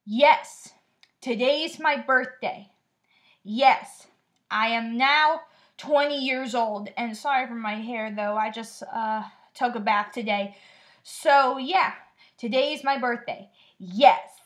Yes, today's my birthday. Yes, I am now 20 years old. And sorry for my hair though, I just took a bath today. So, yeah, today's my birthday. Yes.